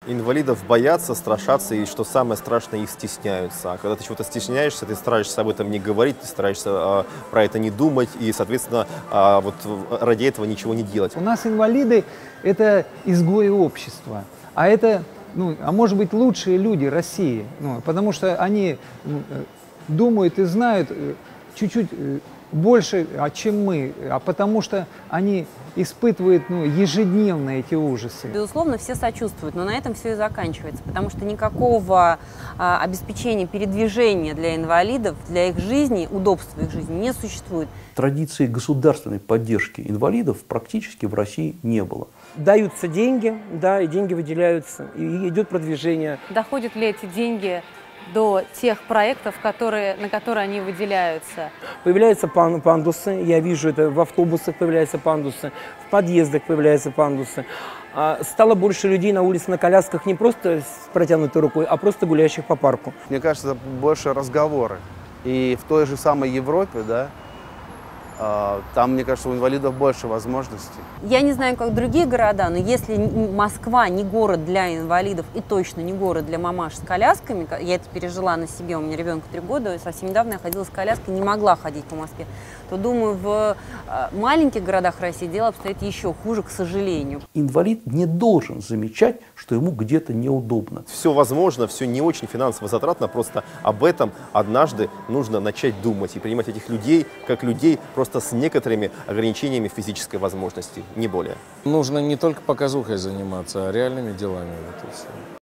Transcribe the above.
Инвалидов боятся, страшатся и, что самое страшное, их стесняются. А когда ты чего-то стесняешься, ты стараешься об этом не говорить, ты стараешься про это не думать и, соответственно, вот ради этого ничего не делать. У нас инвалиды – это изгои общества, а это, а может быть, лучшие люди России, потому что они думают и знают чуть-чуть больше, чем мы, а потому что они испытывают ежедневно эти ужасы. Безусловно, все сочувствуют, но на этом все и заканчивается, потому что никакого обеспечения передвижения для инвалидов, для их жизни, удобства их жизни не существует. Традиции государственной поддержки инвалидов практически в России не было. Даются деньги, да, и деньги выделяются, и идет продвижение. Доходят ли эти деньги до тех проектов, на которые они выделяются? Появляются пандусы, я вижу это в автобусах появляются пандусы, в подъездах появляются пандусы. Стало больше людей на улице на колясках не просто с протянутой рукой, а просто гуляющих по парку. Мне кажется, это больше разговоры. И в той же самой Европе, да, там, мне кажется, у инвалидов больше возможностей. Я не знаю, как другие города, но если Москва не город для инвалидов и точно не город для мамаш с колясками, я это пережила на себе, у меня ребенку 3 года, совсем недавно я ходила с коляской, не могла ходить по Москве, то, думаю, в маленьких городах России дело обстоит еще хуже, к сожалению. Инвалид не должен замечать, что ему где-то неудобно. Все возможно, все не очень финансово затратно, просто об этом однажды нужно начать думать и принимать этих людей как людей просто с некоторыми ограничениями физической возможности, не более. Нужно не только показухой заниматься, а реальными делами. Вот и все.